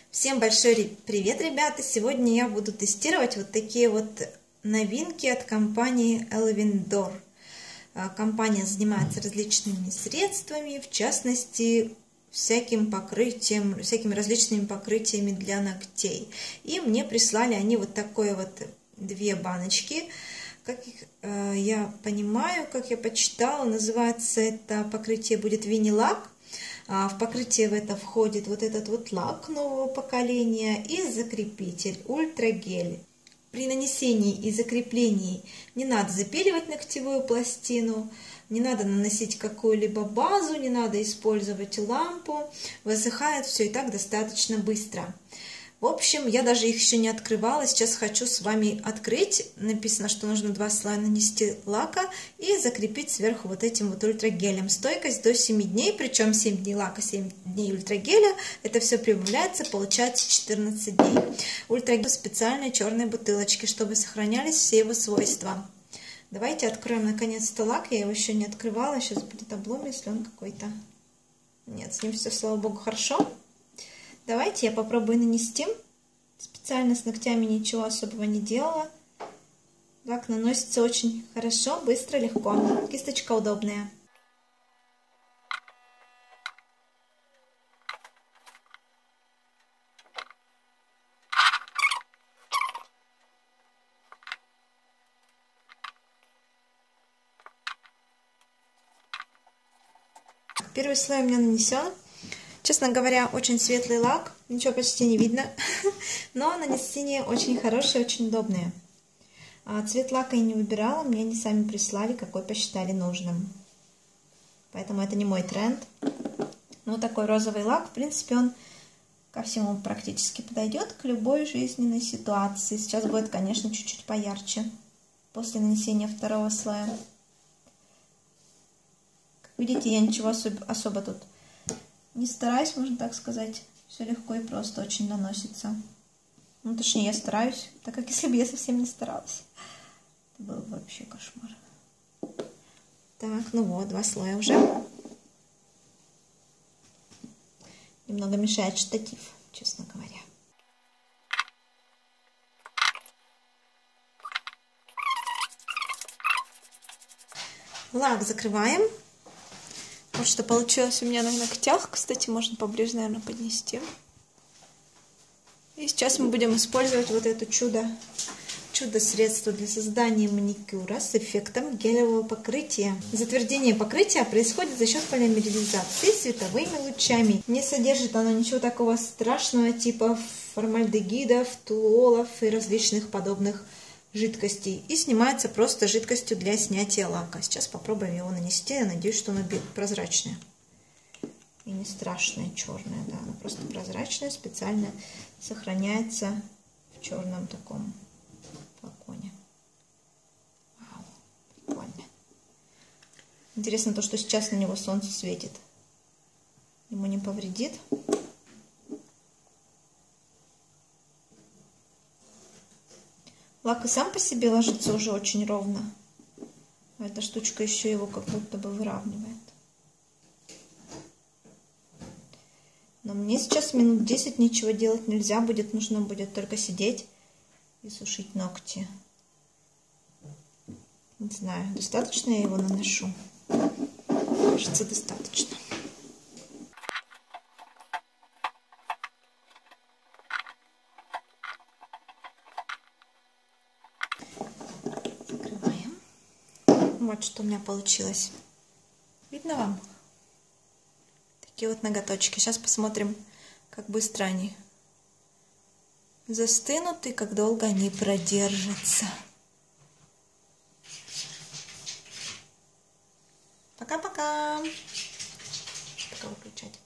Всем большой привет, ребята! Сегодня я буду тестировать вот такие вот новинки от компании Elvindor. Компания занимается различными средствами, в частности, всякими различными покрытиями для ногтей. И мне прислали они вот такое вот две баночки. Как я понимаю, как я почитала, называется это покрытие будет винилак. В покрытие в это входит вот этот вот лак нового поколения и закрепитель ультрагель. При нанесении и закреплении не надо запиливать ногтевую пластину, не надо наносить какую-либо базу, не надо использовать лампу. Высыхает все и так достаточно быстро. В общем, я даже их еще не открывала. Сейчас хочу с вами открыть. Написано, что нужно 2 слоя нанести лака и закрепить сверху вот этим вот ультрагелем. Стойкость до 7 дней, причем 7 дней лака, 7 дней ультрагеля. Это все прибавляется, получается 14 дней. Ультрагель в специальной черной бутылочке, чтобы сохранялись все его свойства. Давайте откроем наконец-то лак. Я его еще не открывала. Сейчас будет облом, если он какой-то. Нет, с ним все, слава богу, хорошо. Давайте я попробую нанести. Специально с ногтями ничего особого не делала. Лак наносится очень хорошо, быстро, легко. Кисточка удобная. Первый слой у меня нанесен. Честно говоря, очень светлый лак, ничего почти не видно, но нанесение очень хорошее, очень удобное. Цвет лака я не выбирала, мне они сами прислали, какой посчитали нужным. Поэтому это не мой тренд. Но такой розовый лак, в принципе, он ко всему практически подойдет, к любой жизненной ситуации. Сейчас будет, конечно, чуть-чуть поярче, после нанесения второго слоя. Как видите, я ничего особо тут не стараюсь, можно так сказать. Все легко и просто очень наносится. Ну, точнее, я стараюсь, так как если бы я совсем не старалась. Это был бы вообще кошмар. Так, ну вот, 2 слоя уже. Немного мешает штатив, честно говоря. Лак закрываем. Вот что получилось у меня на ногтях. Кстати, можно поближе, наверное, поднести. И сейчас мы будем использовать вот это чудо-средство для создания маникюра с эффектом гелевого покрытия. Затвердение покрытия происходит за счет полимеризации световыми лучами. Не содержит оно ничего такого страшного, типа формальдегидов, толуолов и различных подобных жидкостей, и снимается просто жидкостью для снятия лака. Сейчас попробуем его нанести. Я надеюсь, что оно прозрачное и не страшное черное, да, оно просто прозрачное, специально сохраняется в черном таком флаконе. Вау, прикольно. Интересно то, что сейчас на него солнце светит, ему не повредит. Лак и сам по себе ложится уже очень ровно. А эта штучка еще его как будто бы выравнивает. Но мне сейчас минут 10 ничего делать нельзя будет. Нужно будет только сидеть и сушить ногти. Не знаю, достаточно я его наношу? Кажется, достаточно. Вот что у меня получилось. Видно вам? Такие вот ноготочки. Сейчас посмотрим, как быстро они застынут и как долго они продержатся. Пока-пока!